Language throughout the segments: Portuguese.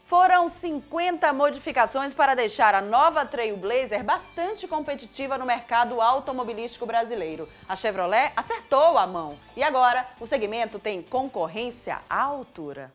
Foram 50 modificações para deixar a nova Trailblazer bastante competitiva no mercado automobilístico brasileiro. A Chevrolet acertou a mão e agora o segmento tem concorrência à altura.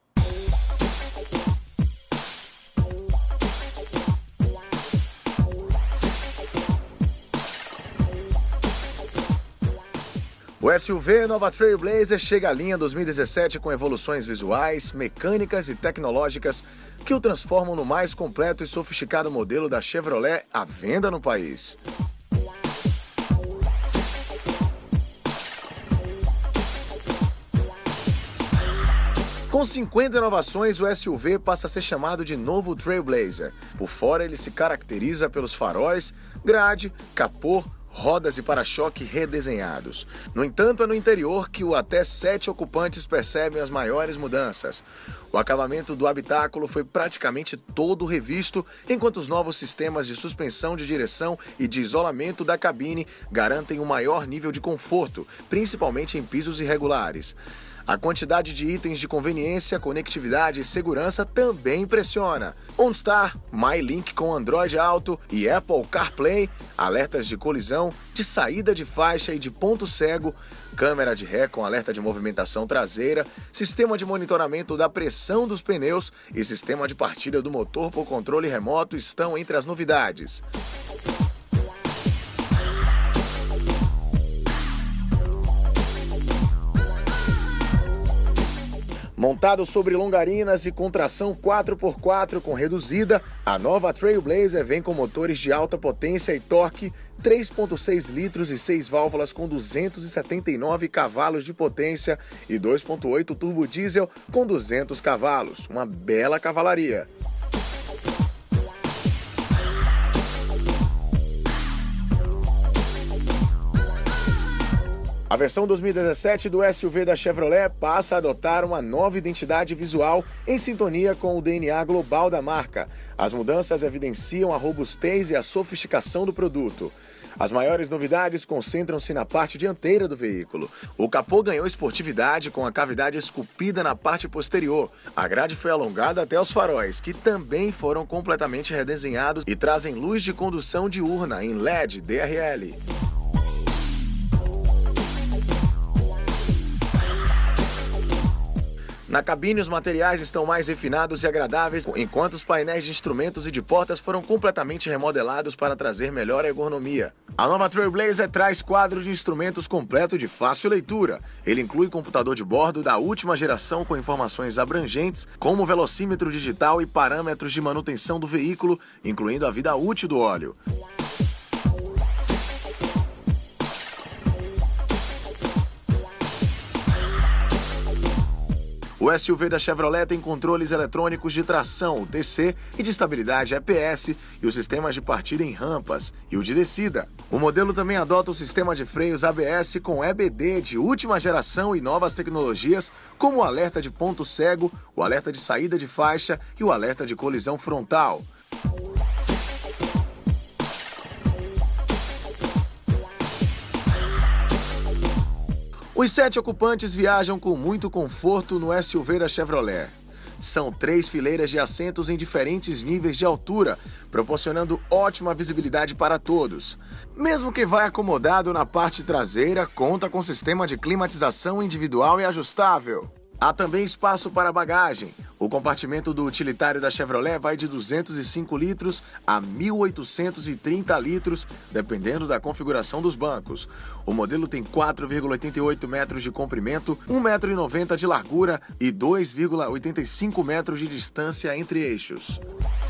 O SUV Nova Trailblazer chega à linha 2017 com evoluções visuais, mecânicas e tecnológicas que o transformam no mais completo e sofisticado modelo da Chevrolet à venda no país. Com 50 inovações, o SUV passa a ser chamado de novo Trailblazer. Por fora, ele se caracteriza pelos faróis, grade, capô, rodas e para-choque redesenhados. No entanto, é no interior que até 7 ocupantes percebem as maiores mudanças. O acabamento do habitáculo foi praticamente todo revisto, enquanto os novos sistemas de suspensão de direção e de isolamento da cabine garantem um maior nível de conforto, principalmente em pisos irregulares. A quantidade de itens de conveniência, conectividade e segurança também impressiona. OnStar, MyLink com Android Auto e Apple CarPlay, alertas de colisão, de saída de faixa e de ponto cego, câmera de ré com alerta de movimentação traseira, sistema de monitoramento da pressão dos pneus e sistema de partida do motor por controle remoto estão entre as novidades. Montado sobre longarinas e com tração 4x4 com reduzida, a nova Trailblazer vem com motores de alta potência e torque, 3.6 litros e 6 válvulas com 279 cavalos de potência e 2.8 turbo diesel com 200 cavalos, uma bela cavalaria. A versão 2017 do SUV da Chevrolet passa a adotar uma nova identidade visual em sintonia com o DNA global da marca. As mudanças evidenciam a robustez e a sofisticação do produto. As maiores novidades concentram-se na parte dianteira do veículo. O capô ganhou esportividade com a cavidade esculpida na parte posterior. A grade foi alongada até os faróis, que também foram completamente redesenhados e trazem luz de condução diurna em LED DRL. Na cabine, os materiais estão mais refinados e agradáveis, enquanto os painéis de instrumentos e de portas foram completamente remodelados para trazer melhor ergonomia. A nova Trailblazer traz quadro de instrumentos completo de fácil leitura. Ele inclui computador de bordo da última geração com informações abrangentes, como velocímetro digital e parâmetros de manutenção do veículo, incluindo a vida útil do óleo. O SUV da Chevrolet tem controles eletrônicos de tração, o TC, e de estabilidade EPS e os sistemas de partida em rampas e o de descida. O modelo também adota o sistema de freios ABS com EBD de última geração e novas tecnologias, como o alerta de ponto cego, o alerta de saída de faixa e o alerta de colisão frontal. Os 7 ocupantes viajam com muito conforto no SUV da Chevrolet. São 3 fileiras de assentos em diferentes níveis de altura, proporcionando ótima visibilidade para todos. Mesmo quem vai acomodado na parte traseira, conta com sistema de climatização individual e ajustável. Há também espaço para bagagem. O compartimento do utilitário da Chevrolet vai de 205 litros a 1.830 litros, dependendo da configuração dos bancos. O modelo tem 4,88 metros de comprimento, 1,90 m de largura e 2,85 metros de distância entre eixos.